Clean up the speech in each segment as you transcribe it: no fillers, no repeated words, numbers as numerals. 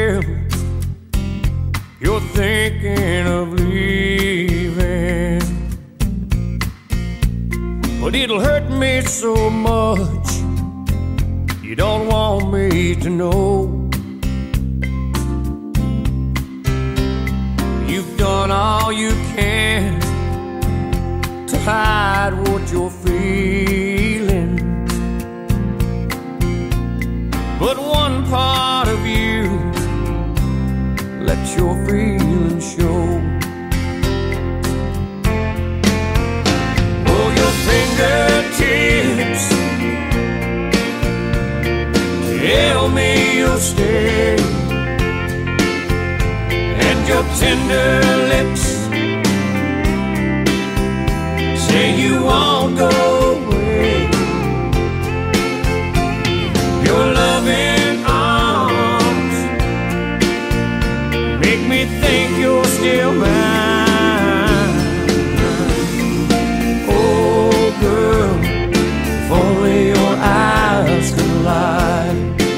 tell you're thinking of leaving, but it'll hurt me so much you don't want me to know. You've done all you can to hide what you're feeling, but one part of you lets your feelings show. Oh, your fingertips tell me you'll stay, and your tender lips say you won't go away. Your loving arms make me think you're still mine. Oh girl, if only your eyes could lie.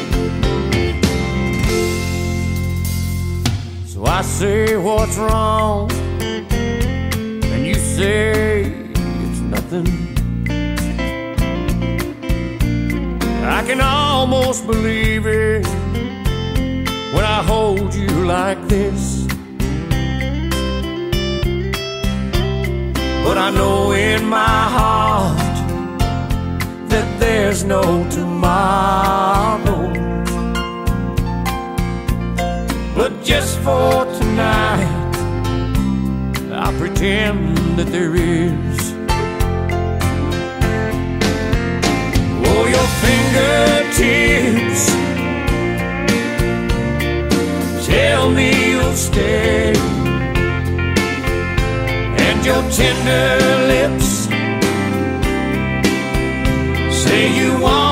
So I say what's wrong, and you say it's nothing. I can almost believe it when I hold you like this, but I know in my heart that there's no tomorrow. But just for tonight, I'll pretend that there is. Oh, your fingertips tell me you'll stay, and your tender lips say you want